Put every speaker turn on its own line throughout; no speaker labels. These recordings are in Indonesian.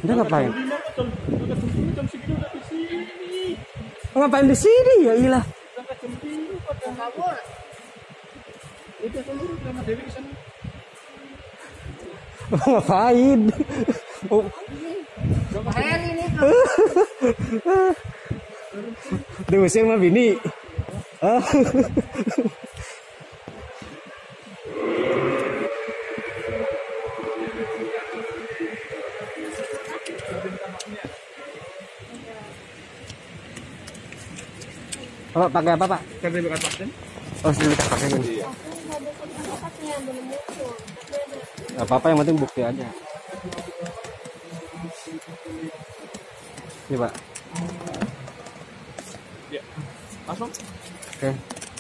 Dia ngapain? Ngapain di sini ya ilah?
Itu seluruh sama Dewi di sana.
Ngapain? Oh.
Ini.
Diusir sama bini. Ah. Bapak pakai apa, Pak?
Sertifikat vaksin.
Oh, sertifikat vaksin.
Iya.
Gak apa-apa, yang penting bukti aja. Ini, Pak.
Iya. Langsung.
Oke.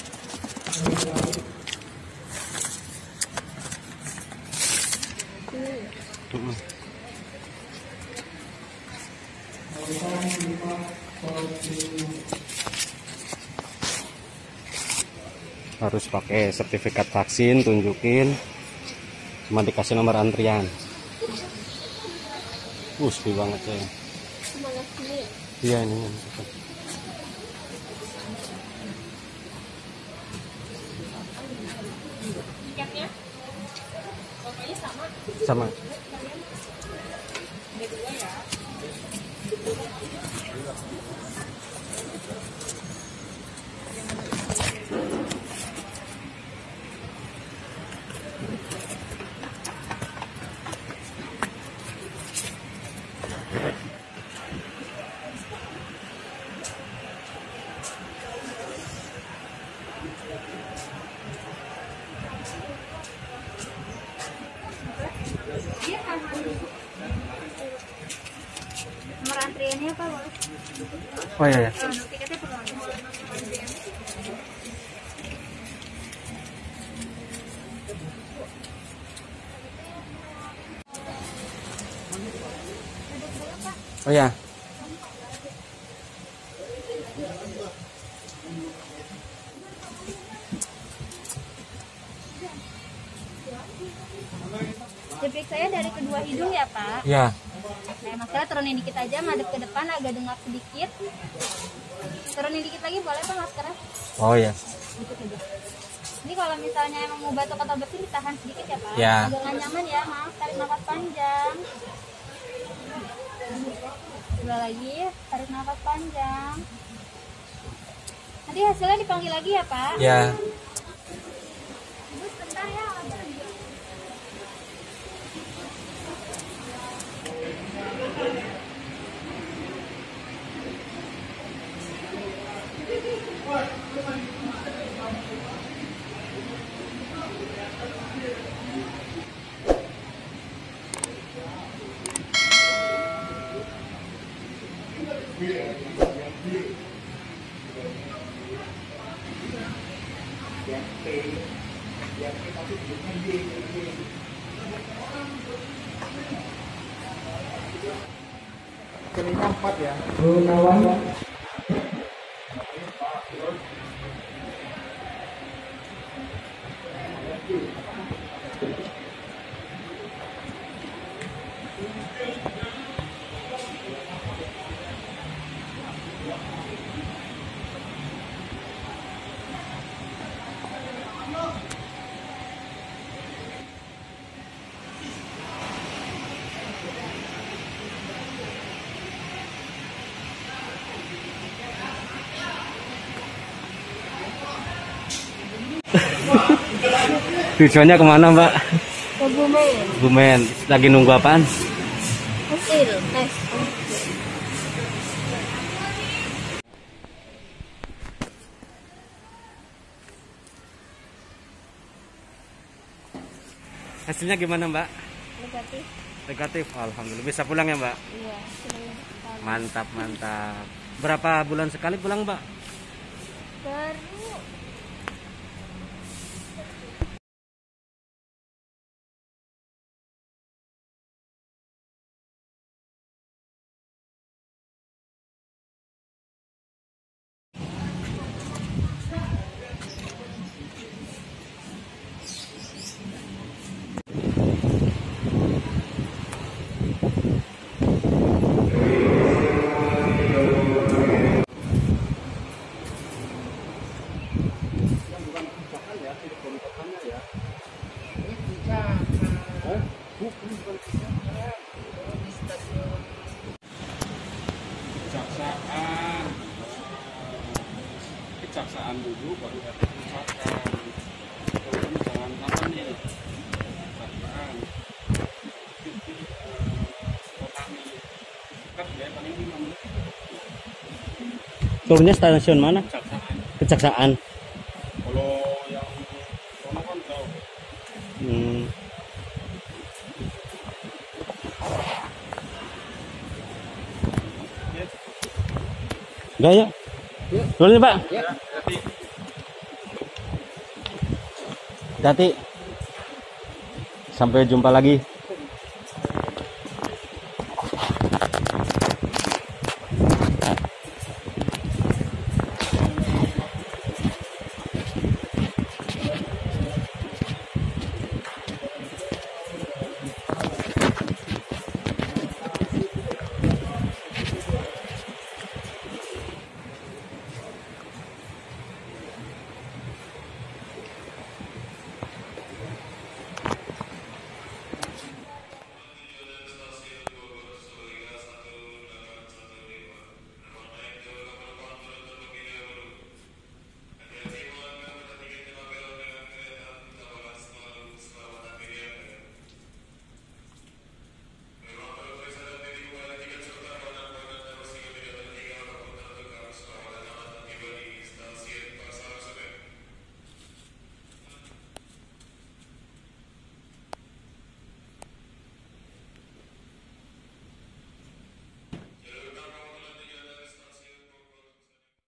Harus pakai sertifikat vaksin, tunjukin, cuma dikasih nomor antrian. Sepi banget ya. Iya ini.
Tiketnya? Pokoknya sama.
Sama.
Berdua ya. Nomor antriannya apa, Bang?
Oh iya ya.
Tiketnya perlu nomor antrian.
Oh ya.
Diperiksa ya dari kedua hidung ya, Pak.
Ya.
Nah, maskernya turunin dikit aja, madep ke depan, agak dengap sedikit. Turunin dikit lagi boleh, Pak, maskernya?
Oh ya.
Dikit aja. Ini kalau misalnya emang mau batuk atau bersin ditahan sedikit ya, Pak.
Ya.
Agak nggak nyaman ya, maaf. Tarik nafas panjang. Dua lagi, tarik nafas panjang. Nanti hasilnya dipanggil lagi ya, Pak.
Ya.
Ibu sebentar ya.
Kelima 4 ya.
Tujuannya kemana, Mbak?
Ke Bumen.
Bumen. Lagi nunggu apaan?
Hasil tes.
Hasilnya gimana, Mbak?
Negatif.
Negatif. Alhamdulillah. Bisa pulang ya, Mbak?
Iya.
Mantap, mantap. Berapa bulan sekali pulang, Mbak?
Baru
Turunnya stasiun mana? Kejaksaan.
Kalau yang sono kan jauh.
Hmm. Udah ya. Dulu nih Pak.
Ya, jadi
Hati. Sampai jumpa lagi.